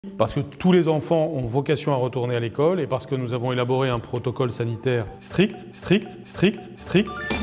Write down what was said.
Parce que tous les enfants ont vocation à retourner à l'école et parce que nous avons élaboré un protocole sanitaire strict.